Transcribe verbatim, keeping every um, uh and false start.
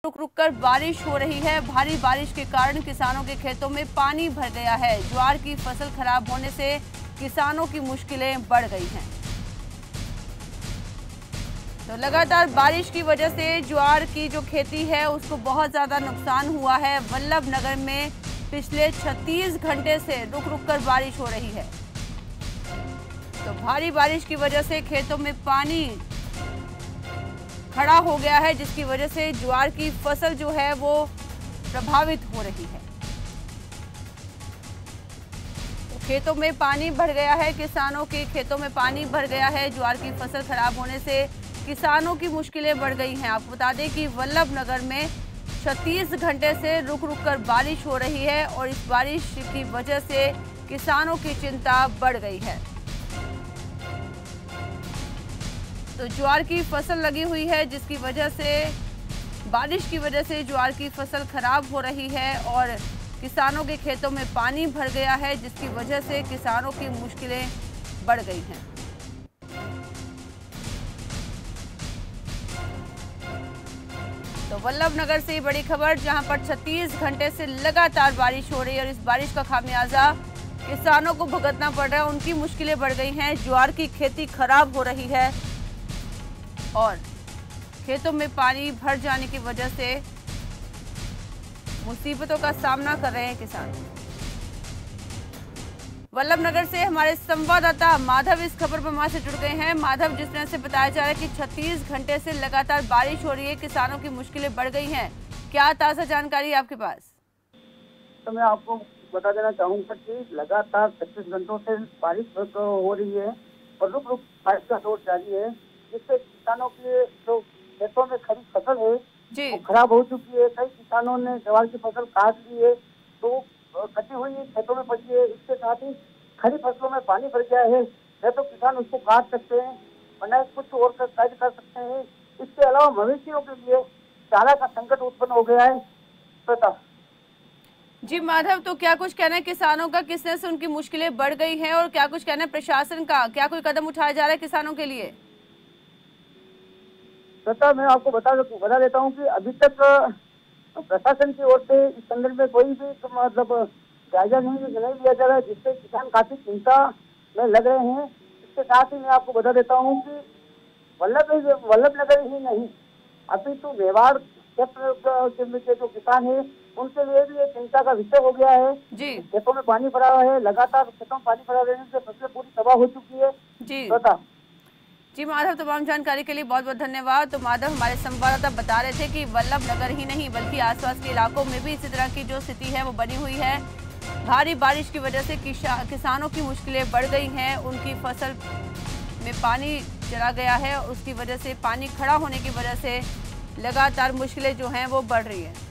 रुक रुक कर बारिश हो रही है। भारी बारिश के कारण किसानों के खेतों में पानी भर गया है। ज्वार की फसल खराब होने से किसानों की मुश्किलें बढ़ गई हैं। तो लगातार बारिश की वजह से ज्वार की जो खेती है उसको बहुत ज्यादा नुकसान हुआ है। वल्लभ नगर में पिछले छत्तीस घंटे से रुक रुक कर बारिश हो रही है। तो भारी बारिश की वजह से खेतों में पानी खड़ा हो गया है, जिसकी वजह से ज्वार की फसल जो है वो प्रभावित हो रही है। तो खेतों में पानी भर गया है, किसानों के खेतों में पानी भर गया है। ज्वार की फसल खराब होने से किसानों की मुश्किलें बढ़ गई हैं। आपको बता दें कि वल्लभ नगर में छत्तीस घंटे से रुक रुक कर बारिश हो रही है और इस बारिश की वजह से किसानों की चिंता बढ़ गई है। तो ज्वार की फसल लगी हुई है, जिसकी वजह से बारिश की वजह से ज्वार की फसल खराब हो रही है और किसानों के खेतों में पानी भर गया है, जिसकी वजह से किसानों की मुश्किलें बढ़ गई हैं। तो वल्लभ नगर से बड़ी खबर, जहां पर छत्तीस घंटे से लगातार बारिश हो रही है और इस बारिश का खामियाजा किसानों को भुगतना पड़ रहा है। उनकी मुश्किलें बढ़ गई हैं। ज्वार की खेती खराब हो रही है और खेतों में पानी भर जाने की वजह से मुसीबतों का सामना कर रहे हैं किसान। वल्लभ नगर से हमारे संवाददाता माधव इस खबर पर हमारे से जुड़ गए हैं। माधव, जिस तरह से बताया जा रहा है कि छत्तीस घंटे से लगातार बारिश हो रही है, किसानों की मुश्किलें बढ़ गई हैं, क्या ताजा जानकारी है आपके पास? तो मैं आपको बता देना चाहूंगा कि लगातार छत्तीस घंटों से बारिश हो रही है और रुक रुक बारिश का दौर जारी है, जिससे किसानों के जो खेतों में खड़ी फसल है वो खराब हो चुकी है। कई किसानों ने ज्वार की फसल काट ली है, तो कटी हुई खेतों में पड़ी है। इसके साथ ही खड़ी फसलों में पानी भर गया है, या तो किसान उसको काट सकते हैं वरना कुछ और कार्य कर सकते हैं। इसके अलावा मवेशियों के लिए चारा का संकट उत्पन्न हो गया है। पता जी माधव, तो क्या कुछ कहना है किसानों का, किस तरह से उनकी मुश्किलें बढ़ गई हैं और क्या कुछ कहना है प्रशासन का, क्या कोई कदम उठाया जा रहा है किसानों के लिए? सत्ता मैं आपको बता बता देता हूँ कि अभी तक प्रशासन की ओर से इस संदर्भ में कोई भी मतलब जायजा नहीं नहीं लिया जा रहा है, जिससे किसान काफी चिंता में लग रहे हैं। इसके साथ ही मैं आपको बता देता हूँ कि वल्लभ वल्लभ नगर ही नहीं, अभी तो मेवाड़ क्षेत्र के जो किसान है उनके लिए भी एक चिंता का विषय हो गया है। जी, खेतों में पानी भरा हुआ है, लगातार खेतों में पानी भरा रहने से फसलें पूरी तबाह हो चुकी है। जी बता जी माधव, तमाम जानकारी के लिए बहुत बहुत धन्यवाद। तो माधव हमारे संवाददाता बता रहे थे कि वल्लभ नगर ही नहीं बल्कि आसपास के इलाकों में भी इसी तरह की जो स्थिति है वो बनी हुई है। भारी बारिश की वजह से किसानों की मुश्किलें बढ़ गई हैं। उनकी फसल में पानी चला गया है, उसकी वजह से पानी खड़ा होने की वजह से लगातार मुश्किलें जो हैं वो बढ़ रही है।